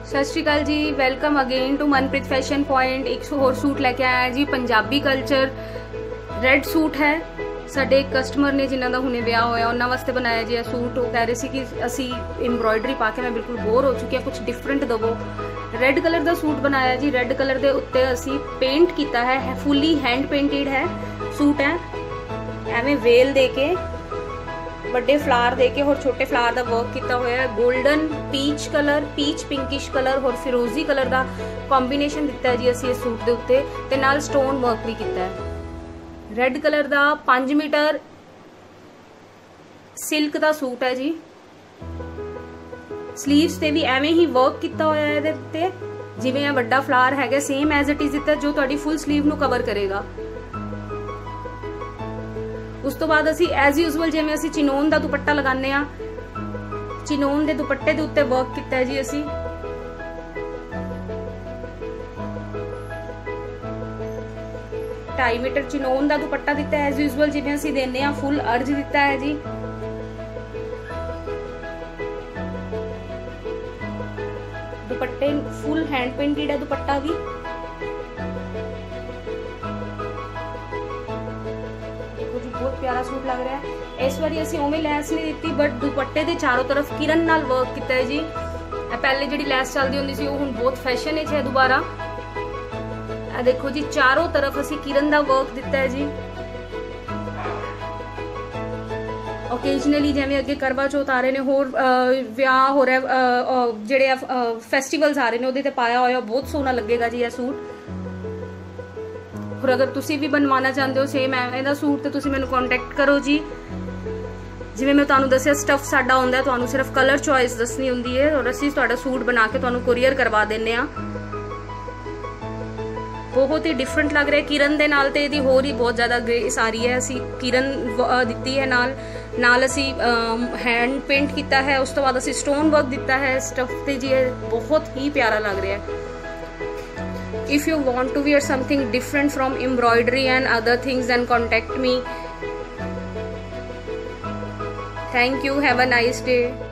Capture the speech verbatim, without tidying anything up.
सत श्री अकाल जी, welcome again to Manpreet fashion point. एक होर सूट लैके आया जी, पंजाबी कल्चर रैड सूट है। साडे कस्टमर ने जिन्हों का हुणे विआह होया उन्होंने वास्ते बनाया जी सूट। वो कह रहे थे कि असी एम्ब्रॉयडरी पा के मैं बिल्कुल बोर हो चुकी, कुछ डिफरेंट दवो। रैड कलर का सूट बनाया जी। रैड कलर के उत्ते असी पेंट किया है, फुली हैंड पेंटेड है सूट है। एवें वेल दे के बड़े फ्लावर दे के और छोटे फ्लावर का वर्क किया हुआ है। Golden peach colour, peach pinkish colour और फिरोजी कलर का कॉम्बीनेशन दिता है जी असी इस सूट के उत्ते, ते नाल स्टोन वर्क भी किया है। रैड कलर का पांच मीटर सिल्क का सूट है जी। स्लीव्स ते भी एवें ही वर्क किया हुआ है इहदे उत्ते, जिवें यह बड़ा फ्लावर है सेम एज इट इज दिता, जो तुहाडी फुल स्लीव नूं कवर करेगा। उस तो बाद असी एज यूजुअल जिवें असी चिनोन का दुपट्टा लगाने आ, चिनोन के दुपट्टे के उत्ते वर्क किया है जी असी। ढाई मीटर चिनोन का दुपट्टा दिता है एज यूजुअल जिवें असी देने आ, फुल अर्ज दिता है जी। दुपट्टे फुल हैंड पेंटेड है दुपट्टा भी। बहुत प्यारा सूट लग रहा है। इस बारी असी उवें लैस नहीं दी, बट दुपट्टे के चारों तरफ किरण नाल वर्क किया है जी। पहले जी लैस चलती होंदी सी, हुण बहुत फैशन है दोबारा। आ देखो जी, चारों तरफ असी किरण का वर्क दिता है जी। ओकेजनली जिवें अगे करवा चौथ आ रहे ने, होर विआह हो रहा, जिहड़े फेस्टिवल्स आ रहे ने उहदे ते पाया होया बहुत सोहना लगेगा जी यह सूट। और अगर तुसी भी बनवाना चाहते हो सेम एवें दा सूट तो तुसी मैनू कॉन्टैक्ट करो जी। जिवें मैं तुहानू दस्सिया स्टफ साडा हुंदा है, तुहानू सिर्फ कलर चॉइस दसनी हुंदी है और असीं तुहाडा सूट बना के तुहानू कुरियर करवा देने आ। बहुत ही डिफरेंट लग रहा है। किरण दे नाल ते इहदी होर ही बहुत ज़्यादा ग्रेस आ रही है। असीं किरण दिती है, नाल नाल असीं हैंड पेंट किया है, उस तो बाद असीं स्टोन वर्क दिता है स्टफ ते जी। बहुत ही प्यारा लग रहा है। If you want to wear something different from embroidery and other things, then contact me. Thank you. Have a nice day.